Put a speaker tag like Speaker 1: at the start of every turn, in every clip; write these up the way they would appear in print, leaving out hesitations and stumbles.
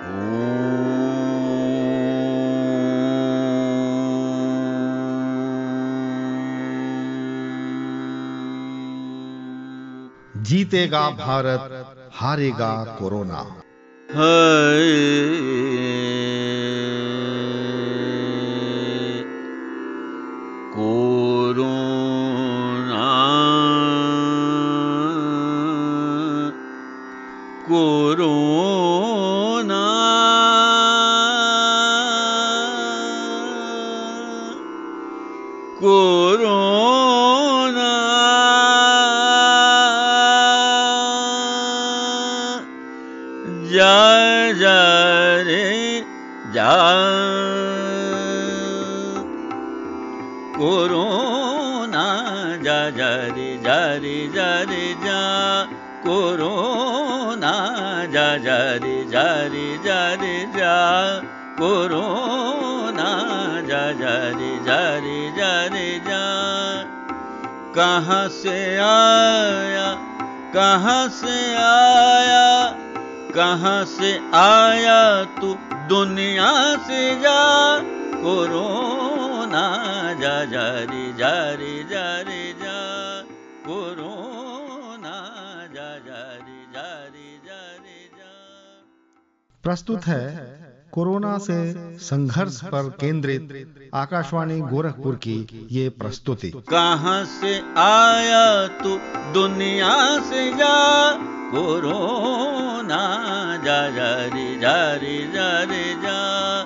Speaker 1: जीतेगा भारत, हारेगा corona.
Speaker 2: Corona corona corona जा जा रे जा, कोरोना जा जा रे जा रे जा रे जा, कोरोना जा जा रे जा रे जा रे जा, कोरोना जा जा रे जा रे जा रे जा। कहाँ से आया, कहाँ से आया, कहाँ से आया तू दुनिया से जा, कोरोना जा जा रे जा रे जा रे जा, कोरोना जा जा रे जा रे जा रे जा।
Speaker 1: प्रस्तुत है कोरोना से संघर्ष पर केंद्रित आकाशवाणी गोरखपुर की ये प्रस्तुति।
Speaker 2: कहाँ से आया तू दुनिया से जा, कोरोना जा जा रे जा रे जा रे जा,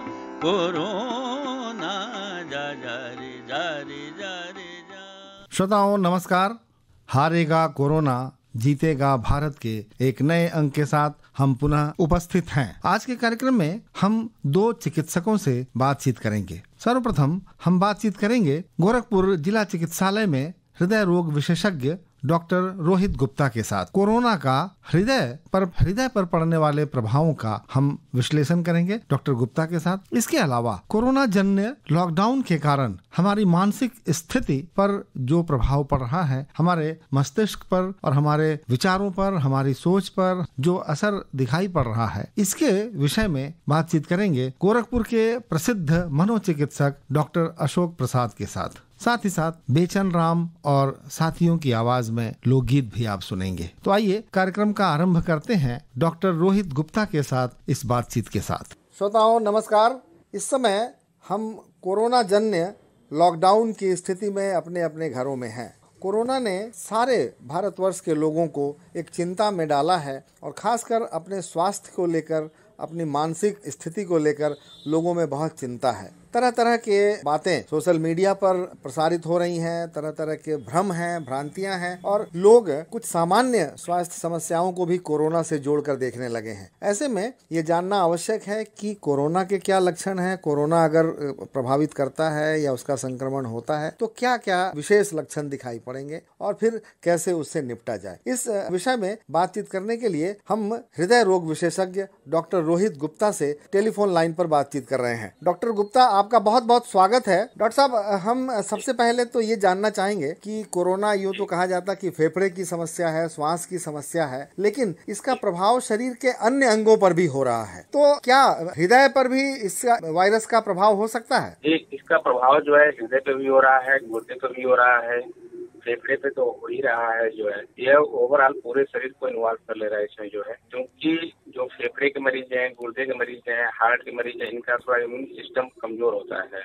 Speaker 2: कोरोना जा जा रे जा रे जा रे जा।
Speaker 1: श्रोताओं नमस्कार। हारेगा कोरोना, जीतेगा भारत के एक नए अंक के साथ हम पुनः उपस्थित हैं। आज के कार्यक्रम में हम दो चिकित्सकों से बातचीत करेंगे। सर्वप्रथम हम बातचीत करेंगे गोरखपुर जिला चिकित्सालय में हृदय रोग विशेषज्ञ डॉक्टर रोहित गुप्ता के साथ। कोरोना का हृदय पर पड़ने वाले प्रभावों का हम विश्लेषण करेंगे डॉक्टर गुप्ता के साथ। इसके अलावा कोरोना जन्य लॉकडाउन के कारण हमारी मानसिक स्थिति पर जो प्रभाव पड़ रहा है, हमारे मस्तिष्क पर और हमारे विचारों पर, हमारी सोच पर जो असर दिखाई पड़ रहा है, इसके विषय में बातचीत करेंगे गोरखपुर के प्रसिद्ध मनोचिकित्सक डॉक्टर अशोक प्रसाद के साथ। साथ ही साथ बेचन राम और साथियों की आवाज में लोकगीत भी आप सुनेंगे। तो आइए कार्यक्रम का आरंभ करते हैं डॉक्टर रोहित गुप्ता के साथ इस बातचीत के साथ।
Speaker 3: श्रोताओं नमस्कार। इस समय हम कोरोना जन्य लॉकडाउन की स्थिति में अपने अपने घरों में हैं। कोरोना ने सारे भारतवर्ष के लोगों को एक चिंता में डाला है और खासकर अपने स्वास्थ्य को लेकर, अपनी मानसिक स्थिति को लेकर लोगों में बहुत चिंता है। तरह तरह के बातें सोशल मीडिया पर प्रसारित हो रही हैं, तरह तरह के भ्रम हैं, भ्रांतियां हैं और लोग कुछ सामान्य स्वास्थ्य समस्याओं को भी कोरोना से जोड़कर देखने लगे हैं। ऐसे में ये जानना आवश्यक है कि कोरोना के क्या लक्षण हैं, कोरोना अगर प्रभावित करता है या उसका संक्रमण होता है तो क्या क्या विशेष लक्षण दिखाई पड़ेंगे और फिर कैसे उससे निपटा जाए। इस विषय में बातचीत करने के लिए हम हृदय रोग विशेषज्ञ डॉक्टर रोहित गुप्ता से टेलीफोन लाइन पर बातचीत कर रहे हैं। डॉक्टर गुप्ता, आपका बहुत बहुत स्वागत है। डॉक्टर साहब, हम सबसे पहले तो ये जानना चाहेंगे कि कोरोना यूँ तो कहा जाता कि फेफड़े की समस्या है, श्वास की समस्या है, लेकिन इसका प्रभाव शरीर के अन्य अंगों पर भी हो रहा है, तो क्या हृदय पर भी इसका वायरस का प्रभाव हो सकता है?
Speaker 4: इसका प्रभाव जो है हृदय पे भी हो रहा है, गुर्दे पे भी हो रहा है, फेफड़े पे तो हो ही रहा है। जो है यह ओवरऑल पूरे शरीर को इन्वॉल्व कर ले रहा है इसमें जो है, क्योंकि जो फेफड़े के मरीज हैं, गुर्दे के मरीज हैं, हार्ट के मरीज हैं, इनका थोड़ा इम्यून सिस्टम कमजोर होता है।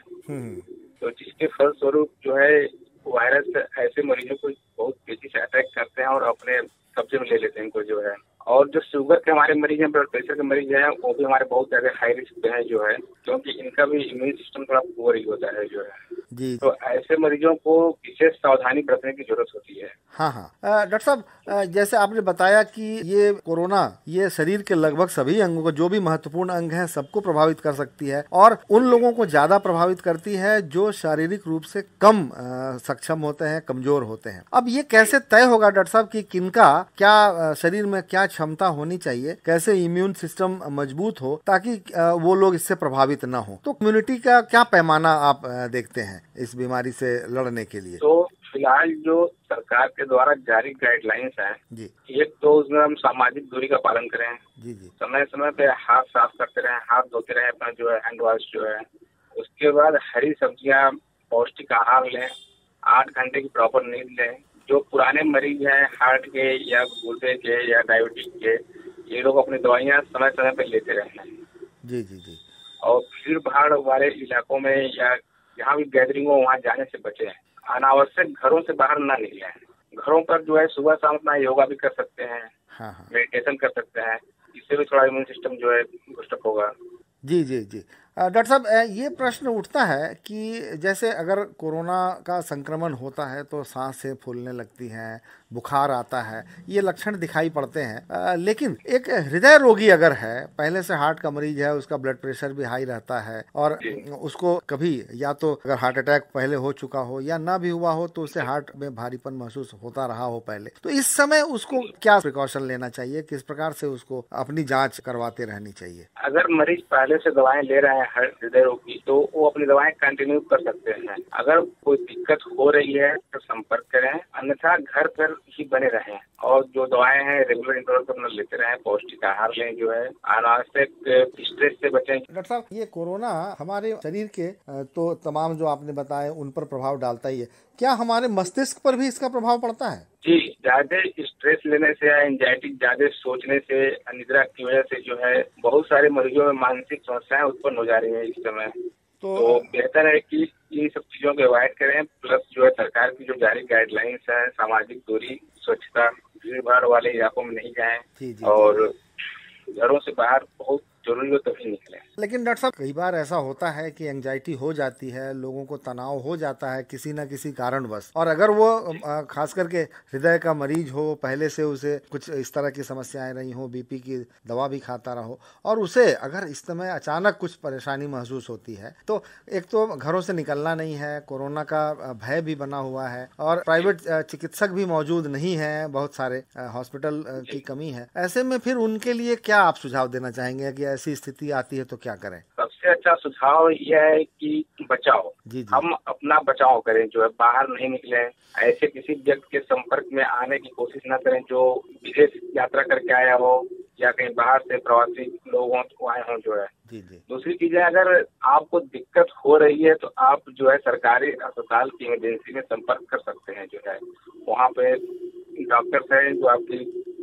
Speaker 4: तो जिसके फलस्वरूप जो है वायरस ऐसे मरीजों को बहुत तेजी से अटैक करते हैं और अपने कब्जे में ले लेते हैं इनको जो है। और जो शुगर के हमारे मरीज हैं, ब्लड प्रेशर के मरीज हैं, वो भी हमारे बहुत ज्यादा हाई रिस्क पे हैं जो है, क्योंकि इनका भी इम्यून सिस्टम थोड़ा पुअर ही होता है जो है जी। तो ऐसे मरीजों को विशेष सावधानी बरतने की जरूरत होती है।
Speaker 3: हाँ हाँ डॉक्टर साहब, जैसे आपने बताया कि ये कोरोना ये शरीर के लगभग सभी अंगों को, जो भी महत्वपूर्ण अंग हैं, सबको प्रभावित कर सकती है और उन लोगों को ज्यादा प्रभावित करती है जो शारीरिक रूप से कम सक्षम होते हैं, कमजोर होते हैं। अब ये कैसे तय होगा डॉक्टर साहब कि किनका क्या शरीर में क्या क्षमता होनी चाहिए, कैसे इम्यून सिस्टम मजबूत हो ताकि वो लोग इससे प्रभावित ना हो? तो कम्युनिटी का क्या पैमाना आप देखते हैं इस बीमारी से लड़ने के लिए?
Speaker 4: तो फिलहाल जो सरकार के द्वारा जारी गाइडलाइंस हैं,
Speaker 3: जी
Speaker 4: एक तो उसमें हम सामाजिक दूरी का पालन करें,
Speaker 3: जी जी
Speaker 4: समय समय पे हाथ साफ करते रहें, हाथ धोते रहें, अपना जो है हैंड वॉश जो है। उसके बाद हरी सब्जियां, पौष्टिक आहार लें, 8 घंटे की प्रॉपर नींद लें। जो पुराने मरीज हैं हार्ट के या गुर्दे के या डायबिटीज के, ये लोग अपनी दवाइयाँ समय समय पे लेते रहें।
Speaker 3: जी जी जी
Speaker 4: और भीड़ भाड़ वाले इलाकों में या जहाँ भी गैदरिंग हो वहाँ जाने से बचें। अनावश्यक घरों से बाहर ना निकलें। घरों पर जो है सुबह शाम अपना योगा भी कर सकते हैं,
Speaker 3: हाँ हाँ
Speaker 4: मेडिटेशन कर सकते हैं। इससे भी थोड़ा इम्यून सिस्टम जो है बूस्टअप होगा।
Speaker 3: जी जी जी डॉक्टर साहब, ये प्रश्न उठता है कि जैसे अगर कोरोना का संक्रमण होता है तो सांसें फूलने लगती हैं, बुखार आता है, ये लक्षण दिखाई पड़ते हैं। लेकिन एक हृदय रोगी अगर है, पहले से हार्ट का मरीज है, उसका ब्लड प्रेशर भी हाई रहता है और उसको कभी या तो अगर हार्ट अटैक पहले हो चुका हो या ना भी हुआ हो तो उसे हार्ट में भारीपन महसूस होता रहा हो पहले, तो इस समय उसको क्या प्रिकॉशन लेना चाहिए, किस प्रकार से उसको अपनी जाँच करवाते रहनी चाहिए?
Speaker 4: अगर मरीज पहले से दवाएं ले रहे हैं हृदय रोग की, तो वो अपनी दवाएं कंटिन्यू कर सकते हैं। अगर कोई दिक्कत हो रही है तो संपर्क करें, अन्यथा घर पर ही बने रहें और जो दवाएं हैं रेगुलर इंटरवल पर अपना लेते रहें, पौष्टिक आहार लें, जो है अनावश्यक स्ट्रेस से बचें।
Speaker 3: डॉक्टर साहब, ये कोरोना हमारे शरीर के तो तमाम जो आपने बताए उन पर प्रभाव डालता ही है, क्या हमारे मस्तिष्क पर भी इसका प्रभाव पड़ता है?
Speaker 4: जी, ज्यादा स्ट्रेस लेने से या एंजाइटी, ज्यादा सोचने से, अनिद्रा की वजह से जो है बहुत सारे मरीजों में मानसिक समस्याएं उत्पन्न हो जा रही है इस समय। तो बेहतर है कि इन सब चीजों को अवॉइड करें। प्लस जो है सरकार की जो जारी गाइडलाइंस है, सामाजिक दूरी, स्वच्छता, भीड़ भाड़ वाले इलाकों में नहीं जाएं और घरों से बाहर बहुत जरूरी हो तभी निकले।
Speaker 3: लेकिन डॉक्टर साहब, कई बार ऐसा होता है कि एंजाइटी हो जाती है, लोगों को तनाव हो जाता है किसी न किसी कारणवश, और अगर वो खास करके हृदय का मरीज हो, पहले से उसे कुछ इस तरह की समस्याएं रही हो, बीपी की दवा भी खाता रहो, और उसे अगर इस समय अचानक कुछ परेशानी महसूस होती है, तो एक तो घरों से निकलना नहीं है, कोरोना का भय भी बना हुआ है और प्राइवेट चिकित्सक भी मौजूद नहीं है, बहुत सारे हॉस्पिटल की कमी है। ऐसे में फिर उनके लिए क्या आप सुझाव देना चाहेंगे कि ऐसी स्थिति आती है तो क्या करें?
Speaker 4: सबसे अच्छा सुझाव यह है कि बचाओ। हम अपना बचाव करें, जो है बाहर नहीं निकले, ऐसे किसी व्यक्ति के संपर्क में आने की कोशिश न करें जो विदेश यात्रा करके आया हो या कहीं बाहर से प्रवासी लोग आए हों जो है। दूसरी चीज है, अगर आपको दिक्कत हो रही है तो आप जो है सरकारी अस्पताल की इमरजेंसी में संपर्क कर सकते हैं, जो है वहाँ पे डॉक्टर्स हैं जो आपकी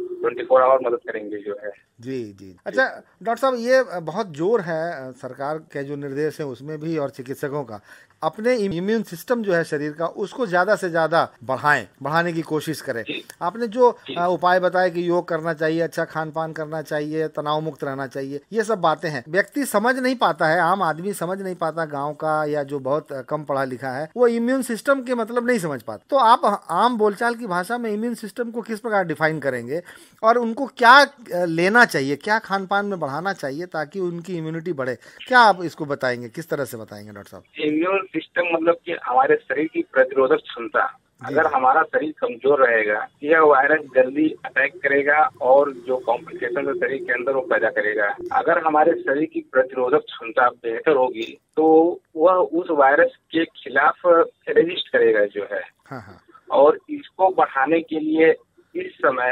Speaker 4: 24 आवर मदद करेंगे, जो है।
Speaker 3: जी जी। अच्छा डॉक्टर साहब, ये बहुत जोर है सरकार के जो निर्देश है उसमें भी और चिकित्सकों का, अपने इम्यून सिस्टम जो है शरीर का, उसको ज्यादा से ज्यादा बढ़ाने की कोशिश करें। आपने जो उपाय बताए कि योग करना चाहिए, अच्छा खान पान करना चाहिए, तनाव मुक्त रहना चाहिए, ये सब बातें हैं, व्यक्ति समझ नहीं पाता है, आम आदमी समझ नहीं पाता, गाँव का या जो बहुत कम पढ़ा लिखा है वो इम्यून सिस्टम के मतलब नहीं समझ पाता। तो आप आम बोलचाल की भाषा में इम्यून सिस्टम को किस प्रकार डिफाइन करेंगे और उनको क्या लेना चाहिए, क्या खान पान में बढ़ाना चाहिए ताकि उनकी इम्यूनिटी बढ़े? क्या आप इसको बताएंगे, किस तरह से बताएंगे डॉक्टर साहब?
Speaker 4: इम्यून सिस्टम मतलब कि हमारे शरीर की प्रतिरोधक क्षमता। अगर हमारा शरीर कमजोर रहेगा, यह वायरस जल्दी अटैक करेगा और जो कॉम्प्लिकेशन है शरीर के अंदर वो पैदा करेगा। अगर हमारे शरीर की प्रतिरोधक क्षमता बेहतर होगी तो वह उस वायरस के खिलाफ रेजिस्ट करेगा, जो है। और इसको बढ़ाने के लिए इस समय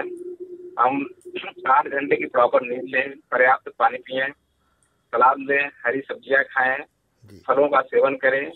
Speaker 4: हम 8 घंटे की प्रॉपर नींद लें, पर्याप्त पानी पिएं, सलाद लें, हरी सब्जियां खाएं, फलों का सेवन करें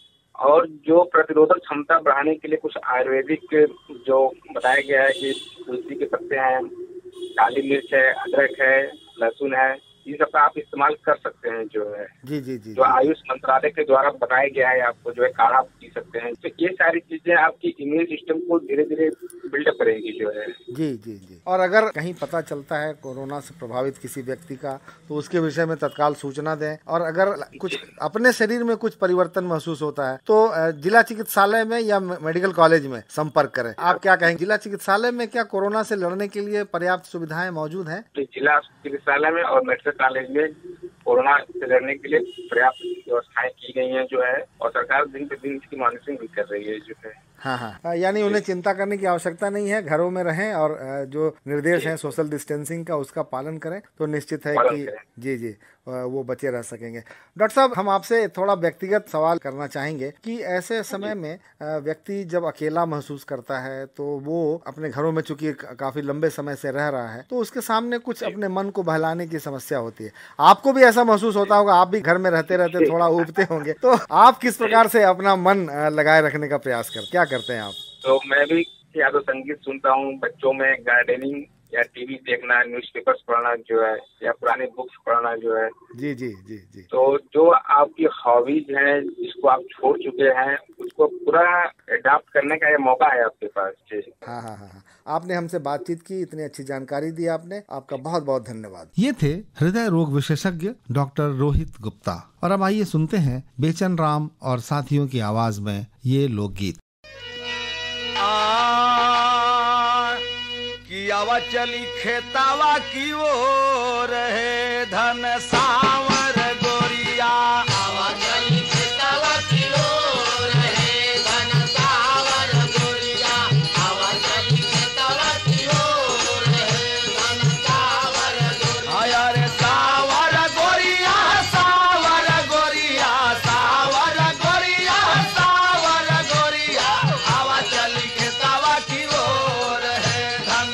Speaker 4: और जो प्रतिरोधक क्षमता बढ़ाने के लिए कुछ आयुर्वेदिक जो बताया गया है कि तुलसी के पत्ते हैं, काली मिर्च है, अदरक है, लहसुन है, ये सब का आप इस्तेमाल कर सकते हैं, जो है।
Speaker 3: जी
Speaker 4: जो आयुष मंत्रालय के द्वारा बताया गया है, आपको जो है काढ़ा पी सकते हैं। तो ये सारी चीजें आपकी इम्यून सिस्टम को धीरे धीरे बिल्डअप करेंगी, जो है।
Speaker 3: जी। और अगर कहीं पता चलता है कोरोना से प्रभावित किसी व्यक्ति का, तो उसके विषय में तत्काल सूचना दें, और अगर कुछ अपने शरीर में कुछ परिवर्तन महसूस होता है तो जिला चिकित्सालय में या मेडिकल कॉलेज में संपर्क करें। आप क्या कहेंगे, जिला चिकित्सालय में क्या कोरोना से लड़ने के लिए पर्याप्त सुविधाएं मौजूद हैं?
Speaker 4: जिला चिकित्सालय में और मेडिकल कॉलेज में कोरोना से लड़ने के लिए पर्याप्त व्यवस्थाएं की गई हैं, जो है, और सरकार दिन पे दिन इसकी मॉनिटरिंग भी कर रही है, जो है।
Speaker 3: हाँ हाँ, यानी उन्हें चिंता करने की आवश्यकता नहीं है, घरों में रहें और जो निर्देश हैं सोशल डिस्टेंसिंग का उसका पालन करें तो निश्चित है कि जी जी वो बचे रह सकेंगे। डॉक्टर साहब, हम आपसे थोड़ा व्यक्तिगत सवाल करना चाहेंगे कि ऐसे समय में व्यक्ति जब अकेला महसूस करता है तो वो अपने घरों में चूंकि काफी लंबे समय से रह रहा है तो उसके सामने कुछ अपने मन को बहलाने की समस्या होती है। आपको भी ऐसा महसूस होता होगा, आप भी घर में रहते रहते थोड़ा ऊबते होंगे, तो आप किस प्रकार से अपना मन लगाए रखने का प्रयास क्या करते हैं आप?
Speaker 4: तो मैं भी या तो संगीत सुनता हूँ, बच्चों में गार्डनिंग या टीवी देखना, न्यूज़पेपर्स पढ़ना जो है, या पुराने बुक्स पढ़ना जो है। जी जी जी जी। तो जो आपकी हॉबीज हैं जिसको आप छोड़ चुके हैं उसको पूरा अडॉप्ट करने का ये मौका है आपके पास। जी
Speaker 3: हाँ हाँ हाँ, आपने हमसे बातचीत की, इतनी अच्छी जानकारी दी आपने, आपका बहुत बहुत धन्यवाद।
Speaker 1: ये थे हृदय रोग विशेषज्ञ डॉक्टर रोहित गुप्ता। और अब आइए सुनते हैं बेचन राम और साथियों की आवाज में ये लोकगीत।
Speaker 5: आवा चली खेतावा की ओर है धन सावर गोरिया, आवा चली खेतावा की ओर है धन सावर गोरिया, आवा चली खेतावा की ओर है धन सावर गोरिया, अरे सावर गोरिया सावर गोरिया सावर गोरिया सावर गोरिया, आवा चली खेतावा की ओर है धन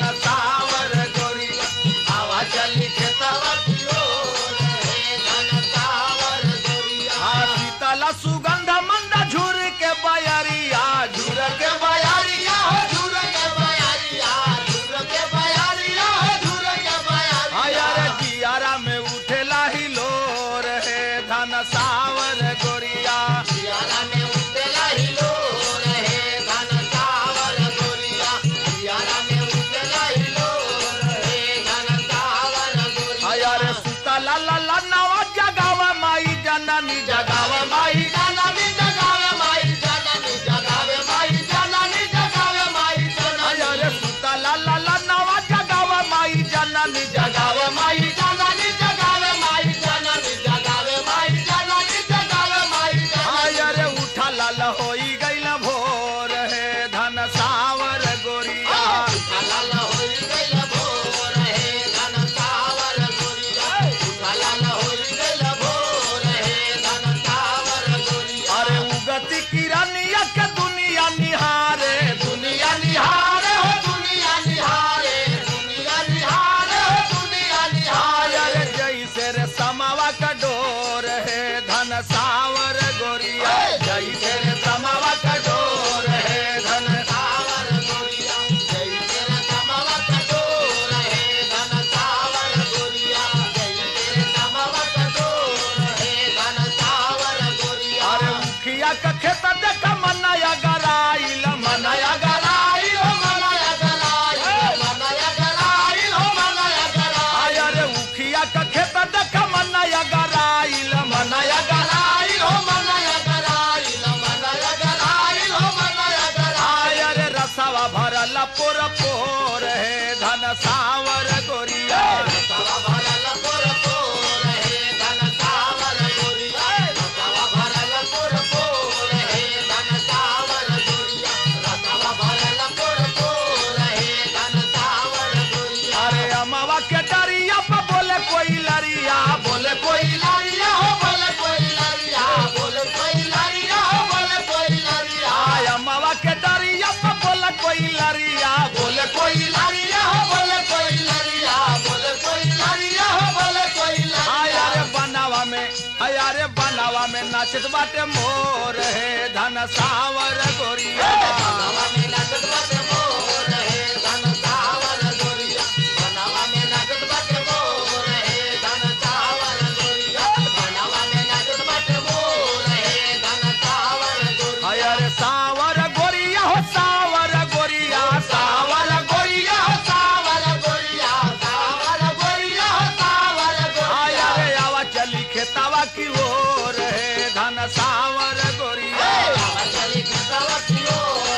Speaker 5: सुगंध मंद झुर के बयारिया, झुर के बयारिया, झुर के बयारिया, झुर के बयारिया, झुर के बयारिया, अरे जियारा में उठेला हिलोर है धन सावर गोरिया, जियारा में उठेला हिलोर है धन सावर गोरिया, जियारा में उठेला हिलोर है धन सावर गोरिया, अरे सुता ला ला ला नवा जगाव माई जननी जगाव माई जननी जगावे माई जननी जगावे माई जननी जगावे माई जननी, अरे सुता ला ला ला नवा जगावे माई जननी जगावे माई जननी जगावे माई जननी जगावे माई जननी जगावे माई जननी, अरे उठा लाल होई गइल भोर है धन सावर गोरिया, उठा लाल होई गइल भोर है धन सावर गोरिया, उठा लाल होई गइल भोर है धन सावर गोरिया, अरे उगती किरनिया के दुनिया निहारे, दुनिया निहारे हो दुनिया निहारे, दुनिया निहारे हो दुनिया निहारे, अरे जैसे रे समावा का डोर है धन सावर गोरिया, जैसे रे समावा का डोर है धन सावर गोरिया, जैसे रे समावा का डोर है धन सावर गोरिया, जैसे रे समावा का डोर है धन सावर गोरिया, अरे मुखिया का खेत देख मनया गराइल, मनया गराइल हो मनया गराइल, मनया गराइल हो मनया गराइल, अरे मुखिया का खेत देख मनया गराइल, मनया गराइल हो मनया गराइल, मनया गराइल हो मनया गराइल, अरे रसवा भरल पोर पोर है धन सावर गोरिया, रसवा भरल पोर पोर है धन सावर गोरिया, रसवा भरल पोर पोर है धन सावर गोरिया, रसवा भरल पोर पोर है धन सावर गोरिया, अरे अमवा के डरिया पे बोले कोई लरिया, बोले कोई लरिया हो बोले कोई लरिया, बोले कोई लरिया हो बोले कोई लरिया, अमवा के डरिया पे बोले कोई लरिया, बोले कोई लरिया हो बोले कोई लरिया, बोले कोई लरिया हो बोले कोई लरिया, अरे बनावा में अरे बनावा में नाचत बाटे मोर है धन सावर गोरिया, बनावा में नाचत बाटे मोर है धन सावर गोरिया, बनावा में नाचत बाटे मोर है धन सावर गोरिया, बनावा में नाचत बाटे मोर है धन सावर गोरिया, अरे सावर गोरिया हो सावर गोरिया, सावर गोरिया हो सावर गोरिया, सावर गोरिया हो सावर गोरिया, अरे आवा चली खेतावा की ओर है धन सावर गोरिया, आवा चली खेतावा की ओर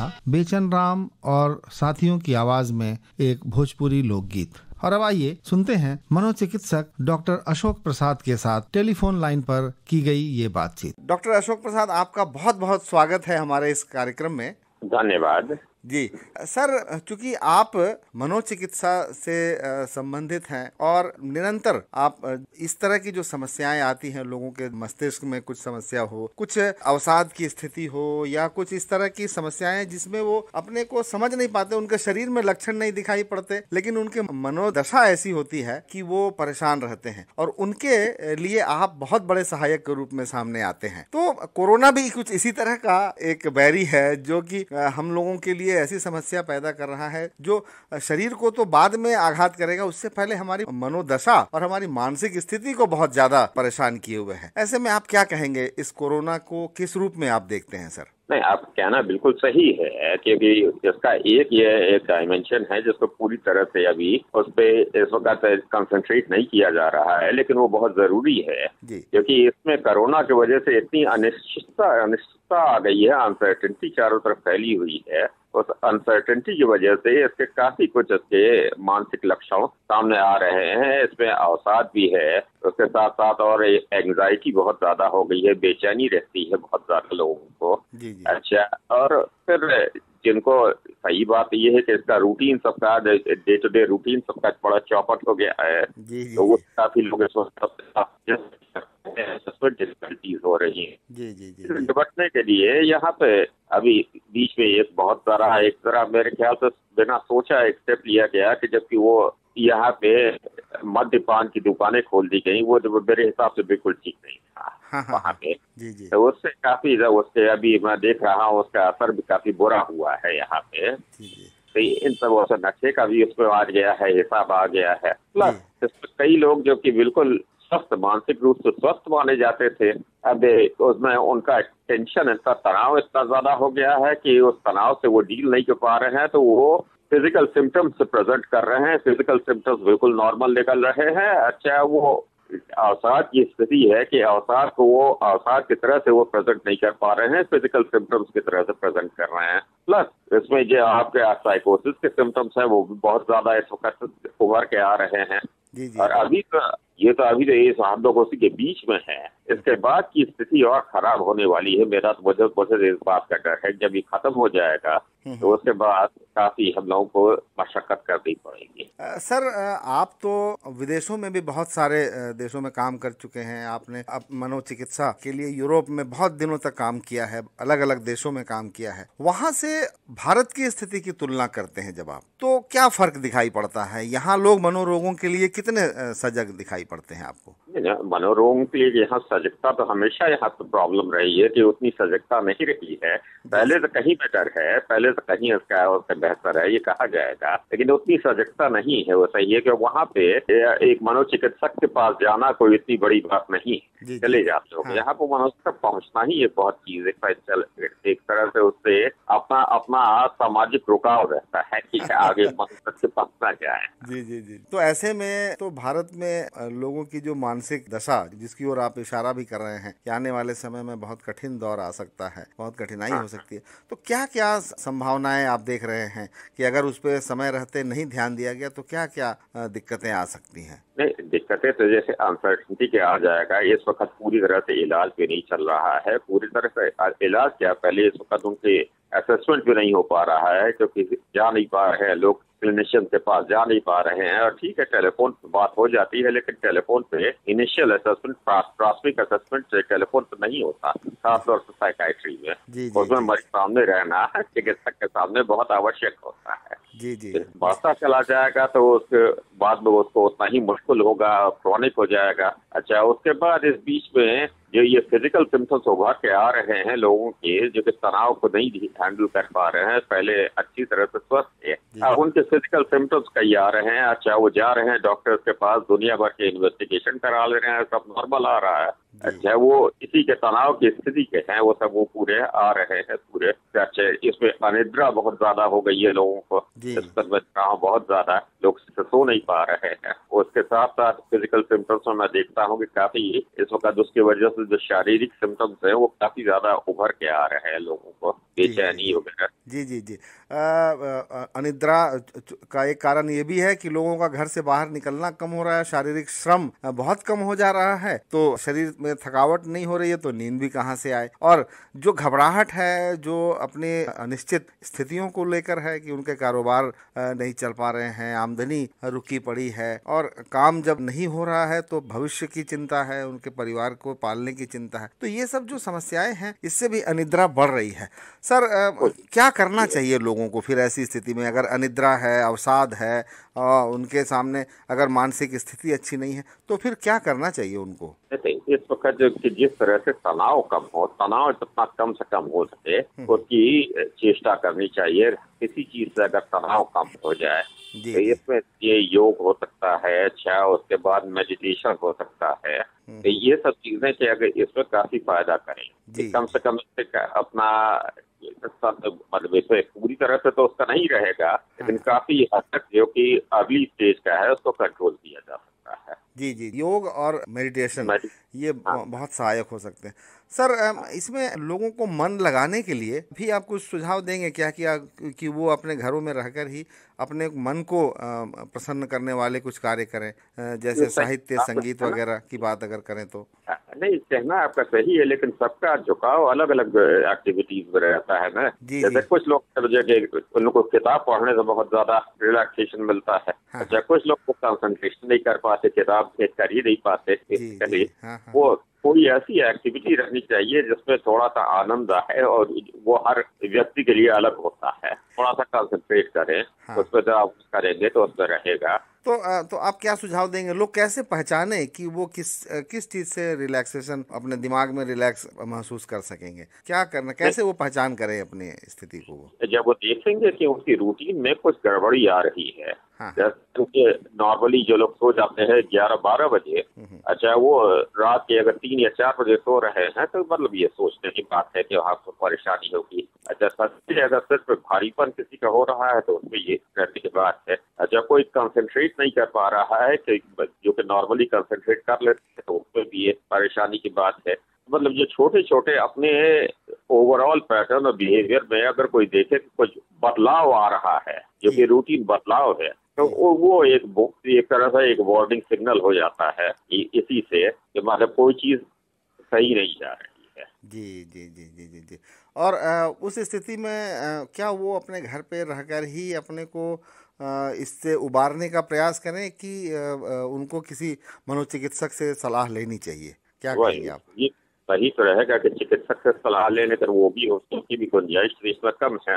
Speaker 1: था बेचन राम और साथियों की आवाज में एक भोजपुरी लोकगीत। और अब आइए सुनते हैं मनोचिकित्सक डॉक्टर अशोक प्रसाद के साथ टेलीफोन लाइन पर की गई ये बातचीत।
Speaker 3: डॉक्टर अशोक प्रसाद, आपका बहुत बहुत स्वागत है हमारे इस कार्यक्रम में।
Speaker 4: धन्यवाद
Speaker 3: जी सर, चूंकि आप मनोचिकित्सा से संबंधित हैं और निरंतर आप इस तरह की जो समस्याएं आती हैं, लोगों के मस्तिष्क में कुछ समस्या हो, कुछ अवसाद की स्थिति हो या कुछ इस तरह की समस्याएं जिसमें वो अपने को समझ नहीं पाते, उनके शरीर में लक्षण नहीं दिखाई पड़ते, लेकिन उनके मनोदशा ऐसी होती है कि वो परेशान रहते हैं और उनके लिए आप बहुत बड़े सहायक के रूप में सामने आते हैं। तो कोरोना भी कुछ इसी तरह का एक बैरी है जो कि हम लोगों के लिए ऐसी समस्या पैदा कर रहा है जो शरीर को तो बाद में आघात करेगा, उससे पहले हमारी मनोदशा और हमारी मानसिक स्थिति को बहुत ज्यादा परेशान किए हुए है। ऐसे में आप क्या कहेंगे, इस कोरोना को किस रूप में आप देखते हैं सर?
Speaker 4: नहीं, आप कहना बिल्कुल सही है क्योंकि इसका एक डायमेंशन है जिसको पूरी तरह से अभी उस पे इस वक्त कंसंट्रेट नहीं किया जा रहा है, लेकिन वो बहुत जरूरी है क्योंकि इसमें कोरोना की वजह से इतनी अनिश्चितता आ गई है, अनसर्टेनिटी चारों तरफ फैली हुई है। उस अनसर्टेनिटी की वजह से इसके काफी कुछ इसके मानसिक लक्षण सामने आ रहे हैं। इसमें अवसाद भी है, उसके साथ साथ और एंग्जाइटी बहुत ज्यादा हो गई है, बेचैनी रहती है बहुत ज्यादा लोगों को। अच्छा, और फिर जिनको सही बात यह है कि इसका रूटीन सबका डे टू डे रूटीन सबका बड़ा चौपट हो गया है, तो वो काफी लोग डिफिकल्टीज हो रही है। निपटने के लिए यहाँ पे अभी बीच में एक बहुत सारा एक तरह मेरे ख्याल से बिना सोचा एक स्टेप लिया गया कि जबकि वो यहाँ पे मद्यपान की दुकानें खोल दी गई, वो मेरे हिसाब से बिल्कुल ठीक नहीं था वहाँ पे। तो उससे काफी उसके अभी मैं देख रहा हूँ उसका असर भी काफी बुरा हुआ है यहाँ पे। तो इन सब नशे का भी उसमें आ गया है, हिसाब आ गया है। प्लस इसमें कई लोग जो कि बिल्कुल स्वस्थ, मानसिक रूप से स्वस्थ माने जाते थे, अब उसमें उनका टेंशन, इतना तनाव इतना ज्यादा हो गया है कि उस तनाव से वो डील नहीं कर पा रहे हैं, तो वो फिजिकल सिम्टम्स से प्रेजेंट कर रहे हैं। फिजिकल सिम्टम्स बिल्कुल नॉर्मल निकल रहे हैं। अच्छा, वो अवसाद की स्थिति है कि अवसाद को वो अवसाद की तरह से वो प्रेजेंट नहीं कर पा रहे हैं, फिजिकल सिम्टम्स की तरह से प्रेजेंट कर रहे हैं। प्लस इसमें जो आपके साइकोसिस के सिम्टम्स हैं वो भी बहुत ज्यादा इस वक्त उभर के आ रहे हैं। और अभी तो ये हम लोग उसी के बीच में है। इसके बाद की स्थिति और खराब होने वाली है। मेरा तो मुझे इस बात का डर है जब ये खत्म हो जाएगा तो उसके बाद काफी हम लोगों को मशक्कत करनी पड़ेगी।
Speaker 3: सर, आप तो विदेशों में भी बहुत सारे देशों में काम कर चुके हैं। आपने मनोचिकित्सा के लिए यूरोप में बहुत दिनों तक काम किया है, अलग अलग देशों में काम किया है। वहाँ से भारत की स्थिति की तुलना करते हैं जब आप, तो क्या फर्क दिखाई पड़ता है? यहाँ लोग मनोरोगों के लिए कितने सजग दिखाई पड़ते हैं आपको?
Speaker 4: मनोरोगों के लिए यहाँ सजगता तो हमेशा यहाँ तो प्रॉब्लम रही है कि उतनी सजगता नहीं रही है। पहले तो कहीं बेटर है, पहले तो कहीं इसका उससे बेहतर है ये कहा जाएगा, लेकिन उतनी सजगता नहीं है। वो सही है कि वहाँ पे एक मनोचिकित्सक के पास जाना कोई इतनी बड़ी बात नहीं, चले जाते हो। यहाँ पे मनोचिकित्सक पहुँचना ही एक बहुत चीज है। एक तरह से उससे अपना सामाजिक रुकाव रहता है कि आगे मनोचिकित्सक से पहुँचना क्या है।
Speaker 3: जी। तो ऐसे में तो भारत में लोगों की जो मानसिक दशा जिसकी ओर आप इशारा भी कर रहे हैं कि आने वाले समय में बहुत कठिन दौर आ सकता है, बहुत कठिनाई हो सकती है, तो क्या क्या संभावनाएं आप देख रहे हैं कि अगर उस पर समय रहते नहीं ध्यान दिया गया तो क्या क्या दिक्कतें आ सकती हैं?
Speaker 4: नहीं, दिक्कतें तो जैसे अनसर्टेनिटी के आ जाएगा। इस वक्त पूरी तरह से इलाज भी नहीं चल रहा है। पूरी तरह से इलाज क्या, पहले इस वक्त उनके असेसमेंट भी नहीं हो पा रहा है क्योंकि जा नहीं पा रहे हैं लोग, क्लिनिशियन के पास जा नहीं पा रहे हैं। और ठीक है, टेलीफोन पे बात हो जाती है, लेकिन टेलीफोन पे इनिशियल असेसमेंट, प्राथमिक असेसमेंट टेलीफोन पे नहीं होता, खासतौर से साइकाइट्री में। उसमें मरीज सामने रहना चिकित्सक के सामने बहुत आवश्यक होता है। बढ़ता चला जाएगा तो उसके बाद में उसको उतना ही मुश्किल होगा, क्रॉनिक हो जाएगा। अच्छा, उसके बाद इस बीच में जो ये फिजिकल सिम्टम्स उभर के आ रहे हैं लोगों के, जो कि तनाव को नहीं हैंडल कर पा रहे हैं, पहले अच्छी तरह से स्वस्थ थे, अब उनके फिजिकल सिम्टम्स कई आ रहे हैं। अच्छा, वो जा रहे हैं डॉक्टर्स के पास, दुनिया भर के इन्वेस्टिगेशन करा ले रहे हैं, सब नॉर्मल आ रहा है,
Speaker 6: अच्छा, वो इसी के तनाव की स्थिति के हैं, वो सब वो पूरे आ रहे हैं पूरे। अच्छा, इसमें अनिद्रा बहुत ज्यादा हो गई है लोगों को, इस पर मैं कहा हूं, बहुत ज्यादा लोग सो नहीं पा रहे हैं। उसके साथ साथ फिजिकल सिम्टम्स में मैं देखता हूँ कि काफी इस वक्त उसकी वजह से जो शारीरिक सिम्टम्स हैं वो काफी ज्यादा उभर के आ रहे हैं लोगों को, बेचैनी वगैरह।
Speaker 3: जी जी जी। अनिद्रा का एक कारण ये भी है कि लोगों का घर से बाहर निकलना कम हो रहा है, शारीरिक श्रम बहुत कम हो जा रहा है, तो शरीर में थकावट नहीं हो रही है, तो नींद भी कहाँ से आए। और जो घबराहट है, जो अपने अनिश्चित स्थितियों को लेकर है कि उनके कारोबार नहीं चल पा रहे हैं, आमदनी रुकी पड़ी है, और काम जब नहीं हो रहा है तो भविष्य की चिंता है, उनके परिवार को पालने की चिंता है, तो ये सब जो समस्याएं हैं इससे भी अनिद्रा बढ़ रही है। सर, क्या करना चाहिए लोगों को फिर ऐसी स्थिति में, अगर अनिद्रा है, अवसाद है, उनके सामने अगर मानसिक स्थिति अच्छी नहीं है, तो फिर क्या करना चाहिए उनको?
Speaker 6: इस वक्त जो कि जिस तरह से तनाव कम हो, तनाव जितना कम से कम हो सके उसकी चेष्टा करनी चाहिए। किसी चीज से अगर तनाव कम हो जाए तो इसमें ये योग हो सकता है, अच्छा, उसके बाद मेडिटेशन हो सकता है, तो ये सब चीजें कि अगर इसमें काफी फायदा करें, कम से कम अपना मतलब इसे पूरी तरह से तो उसका नहीं रहेगा, लेकिन काफी हद तक जो कि अगली स्टेज का है उसको कंट्रोल किया जा सकता है।
Speaker 3: जी जी, योग और मेडिटेशन ये बहुत सहायक हो सकते हैं। सर, इसमें लोगों को मन लगाने के लिए भी आप कुछ सुझाव देंगे क्या कि वो अपने घरों में रहकर ही अपने मन को प्रसन्न करने वाले कुछ कार्य करें, जैसे साहित्य, संगीत वगैरह की बात अगर करें तो?
Speaker 6: नहीं, कहना आपका सही है, लेकिन सबका झुकाव अलग अलग एक्टिविटीज में रहता है ना। जैसे कुछ लोग उनको किताब पढ़ने से बहुत ज्यादा रिलैक्सेशन मिलता है। अच्छा, कुछ लोग को कंसंट्रेशन नहीं कर पाते, किताब कर ही नहीं पाते, वो कोई ऐसी एक्टिविटी रहनी चाहिए जिसमें थोड़ा सा आनंद आए, और वो हर व्यक्ति के लिए अलग होता है। थोड़ा सा कंसंट्रेट करें, उस पर जब आप करेंगे तो उसमें रहेगा।
Speaker 3: तो आप क्या सुझाव देंगे, लोग कैसे पहचाने कि वो किस चीज से रिलैक्सेशन, अपने दिमाग में रिलैक्स महसूस कर सकेंगे? क्या करना, कैसे वो पहचान करें अपनी स्थिति को?
Speaker 6: जब वो देखेंगे कि उनकी रूटीन में कुछ गड़बड़ी आ रही है, क्योंकि नॉर्मली जो लोग सो जाते हैं 11-12 बजे, अच्छा, वो रात के अगर 3 या 4 बजे सो रहे हैं, तो मतलब ये सोचने की बात है कि आपको परेशानी होगी। अच्छा, सच अगर सिर्फ भारीपन किसी का हो रहा है तो उसमें ये करने की बात है। अच्छा, कोई कंसंट्रेट नहीं कर पा रहा है, कि जो कि नॉर्मली कंसंट्रेट कर लेते हैं, तो उसमें भी ये परेशानी की बात है। मतलब ये छोटे छोटे अपने ओवरऑल पैटर्न और बिहेवियर में अगर कोई देखे कि कुछ बदलाव आ रहा है, जो कि रूटीन बदलाव है, तो वो एक तरह से एक वार्निंग सिग्नल हो जाता है इसी से कि मतलब कोई चीज सही नहीं जा रही है।
Speaker 3: जी जी जी जी जी जी। और उस स्थिति में क्या वो अपने घर पे रहकर ही अपने को इससे उबारने का प्रयास करें, कि उनको किसी मनोचिकित्सक से सलाह लेनी चाहिए? क्या कहेंगे आप?
Speaker 6: ये सही तो रहेगा कि चिकित्सक से सलाह लेने पर वो भी उसकी भी गुंजाइश इसमें कम है।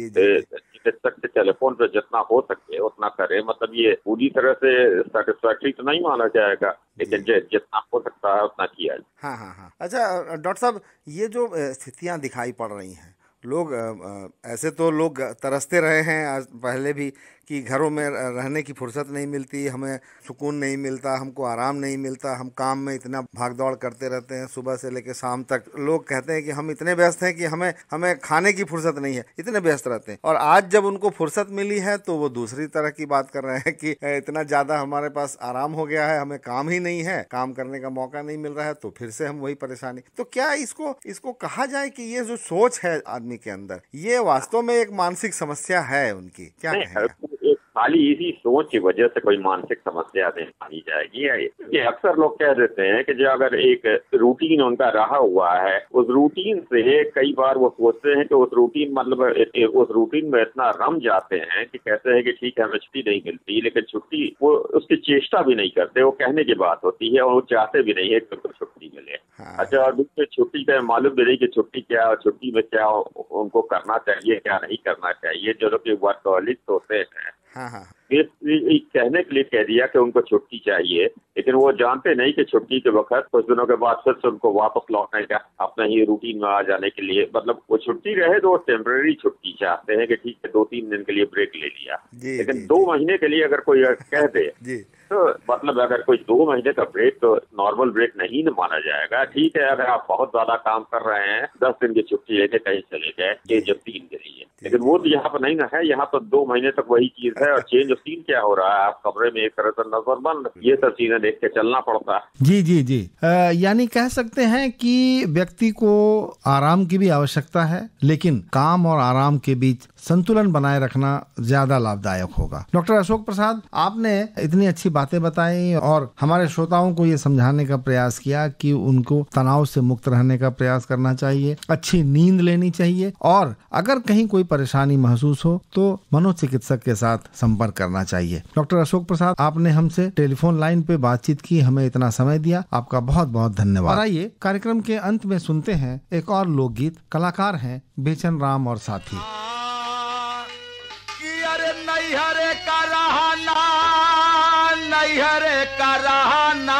Speaker 6: चिकित्सक से टेलीफोन पर जितना हो सके उतना करें, मतलब ये पूरी तरह से सेटिस्फैक्टरी तो नहीं माना जाएगा, लेकिन जितना हो सकता है उतना किया जाए।
Speaker 3: हाँ। अच्छा डॉक्टर साहब, ये जो स्थितियां दिखाई पड़ रही हैं, लोग ऐसे तो लोग तरसते रहे हैं पहले भी कि घरों में रहने की फुर्सत नहीं मिलती, हमें सुकून नहीं मिलता, हमको आराम नहीं मिलता, हम काम में इतना भागदौड़ करते रहते हैं सुबह से लेकर शाम तक। लोग कहते हैं कि हम इतने व्यस्त हैं कि हमें खाने की फुर्सत नहीं है, इतने व्यस्त रहते हैं। और आज जब उनको फुर्सत मिली है तो वो दूसरी तरह की बात कर रहे हैं कि इतना ज़्यादा हमारे पास आराम हो गया है, हमें काम ही नहीं है, काम करने का मौका नहीं मिल रहा है, तो फिर से हम वही परेशानी। तो क्या इसको कहा जाए कि ये जो सोच है आदमी के अंदर, ये वास्तव में एक मानसिक समस्या है उनकी? क्या कहेंगे?
Speaker 6: खाली इसी सोच की वजह से कोई मानसिक समस्या नहीं मानी जाएगी। ये अक्सर लोग कह देते हैं कि जो अगर एक रूटीन उनका रहा हुआ है, उस रूटीन से कई बार वो सोचते हैं कि उस रूटीन में इतना रम जाते हैं कि कहते हैं कि ठीक है, हमें छुट्टी नहीं मिलती, लेकिन छुट्टी वो उसकी चेष्टा भी नहीं करते, वो कहने की बात होती है, और वो चाहते भी नहीं है कि उनको छुट्टी मिले। अच्छा, और दूसरे छुट्टी का मालूम भी नहीं कि छुट्टी क्या और छुट्टी में क्या उनको करना चाहिए, क्या नहीं करना चाहिए। जो लोग वर्कहॉलिक होते हैं, कहने के लिए कह दिया कि उनको छुट्टी चाहिए, लेकिन वो जानते नहीं कि छुट्टी के वक्त कुछ दिनों के बाद फिर से उनको वापस लौटने का, अपने ही रूटीन में आ जाने के लिए, मतलब वो छुट्टी रहे तो वो टेम्परेरी छुट्टी चाहते हैं कि ठीक है 2-3 दिन के लिए ब्रेक ले लिया, लेकिन 2 महीने के लिए अगर कोई कह दे तो मतलब अगर कोई 2 महीने का ब्रेक तो नॉर्मल ब्रेक नहीं न माना जाएगा। ठीक है, अगर आप बहुत ज्यादा काम कर रहे हैं, 10 दिन की छुट्टी लेके कहीं चले गए, चेंज ऑफ सीन के लिए, लेकिन वो तो यहाँ पर नहीं ना है। यहाँ पर 2 महीने तक वही चीज है। और चेंज ऑफ सीन क्या हो रहा है, आप कमरे में एक तरह से नजर बंद, ये सब चीजें देख के चलना पड़ता है।
Speaker 1: जी जी जी, यानी कह सकते हैं कि व्यक्ति को आराम की भी आवश्यकता है, लेकिन काम और आराम के बीच संतुलन बनाए रखना ज्यादा लाभदायक होगा। डॉक्टर अशोक प्रसाद, आपने इतनी अच्छी बातें बताई और हमारे श्रोताओं को ये समझाने का प्रयास किया कि उनको तनाव से मुक्त रहने का प्रयास करना चाहिए, अच्छी नींद लेनी चाहिए, और अगर कहीं कोई परेशानी महसूस हो तो मनोचिकित्सक के साथ संपर्क करना चाहिए। डॉक्टर अशोक प्रसाद, आपने हमसे टेलीफोन लाइन पे बातचीत की, हमें इतना समय दिया, आपका बहुत बहुत धन्यवाद। और आइए कार्यक्रम के अंत में सुनते हैं एक और लोकगीत। कलाकार हैं बेचन राम और साथी।
Speaker 5: नैहरे का रहना, नैहरे का रहना,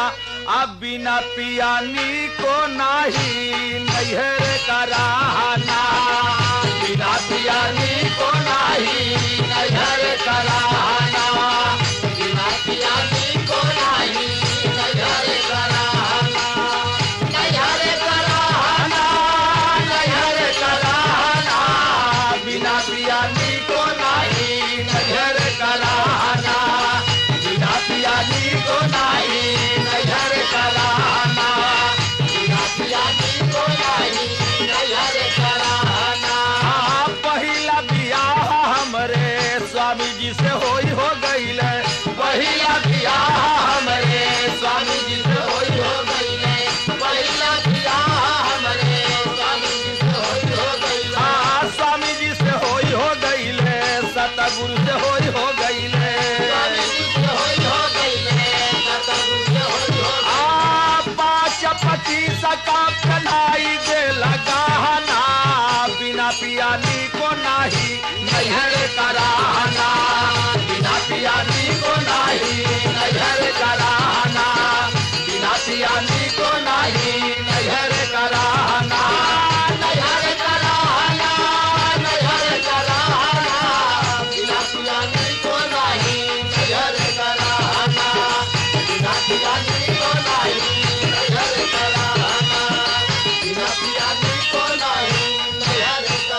Speaker 5: अब बिना पियानी को नहीं, नैहरे का रहना, बिना पियानी को नहीं, नैहरे का रहना, बिना पियानी को नहीं, नैहरे का रहना, नैहरे का रहना, नैहरे का रहना, बिना पियानी को नहीं, नैहरे का रहना, बिना पियानी को नहीं, नैहरे का रहना, बिना पियानी को नहीं, नैहरे का रहना। पहिला बियाह हमरे स्वामी जी से होई हो गईले, पहिला बियाह हमरे स्वामी जी से होई हो गईले, पहिला बियाह हमरे स्वामी जी से होई हो गईले, स्वामी जी से होई हो गईले, सतगुरु से होई हो गईले, स्वामी जी से होई हो गईले, सतगुरु से होई हो गईले। 5-25 का कन्हाई दे लगाना, बिना पियानी को नहीं, नैहरे का रहना, बिना पियानी को नहीं, नैहरे का रहना, बिना पियानी को नहीं, नैहरे का रहना, नैहरे का रहना, नैहरे का रहना, बिना पियानी को नहीं, नैहरे का रहना, बिना पियानी को नहीं, नैहरे का रहना, बिना पियानी को नहीं, नैहरे का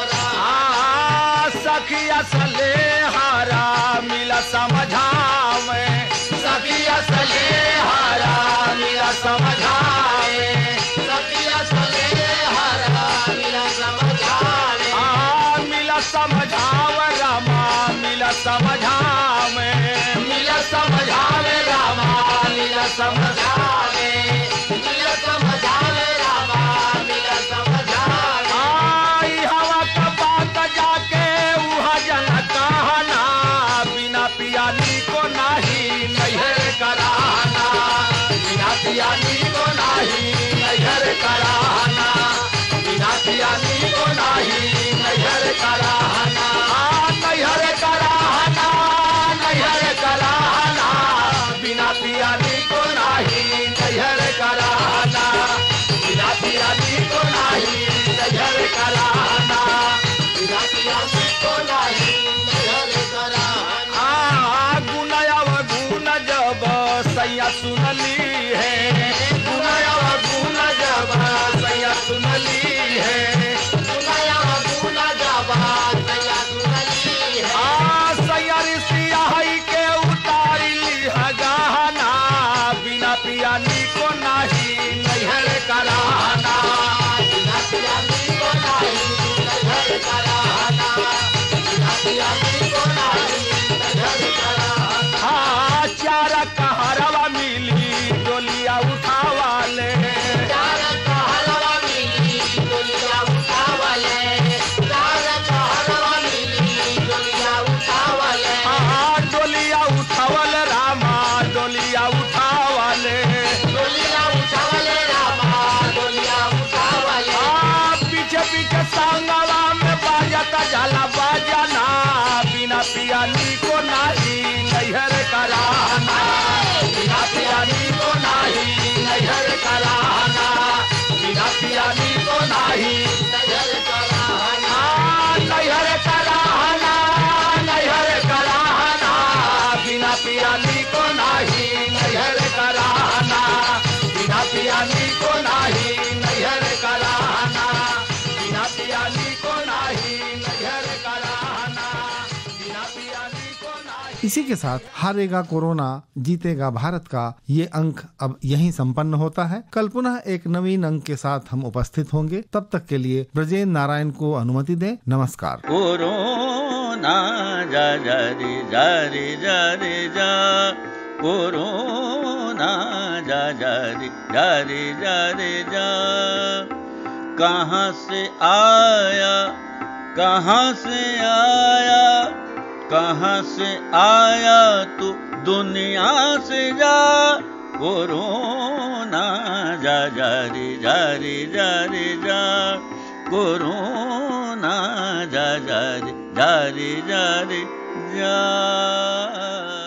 Speaker 5: रहना। सखिया सले हारा मिला समझावे, सखिया सले हारा मिला समझावे, सखिया सले हारा मिला समझावे, मिला समझावे रामा, मिला समझावे, मिला समझावे रामा, मिला समझावे, मिला समझावे रामा, मिला समझावे। आई हवा का बात जाके उहा जन कहना, बिना पियानी को नहीं, नैहरे का रहना, बिना पियानी को नहीं, नैहरे का रहना, बिना पियानी को नहीं, नैहरे का रहना, नैहरे का रहना, नैहरे का रहना, बिना पियानी को नहीं, नैहरे का रहना, बिना पियानी को नहीं, नैहरे का रहना, बिना पियानी को नहीं, नैहरे का रहना। गुनया व गुन जब सैया सुनली है, गुनया व गुन जब सैया सुनली है,
Speaker 1: इसी के साथ हारेगा कोरोना जीतेगा भारत का ये अंक अब यहीं संपन्न होता है। कल पुनः एक नवीन अंक के साथ हम उपस्थित होंगे। तब तक के लिए ब्रजेंद्र नारायण को अनुमति दें। नमस्कार।
Speaker 2: कोरोना जा जा रे जा रे जा रे जा, कोरोना जा जा रे जा रे जा रे जा। कहाँ से आया कहाँ से आया, कहाँ से आया तू दुनिया से जा, कोरोना जा जा रे जा रे जा रे जा, कोरोना जा जा रे जा रे जा रे जा।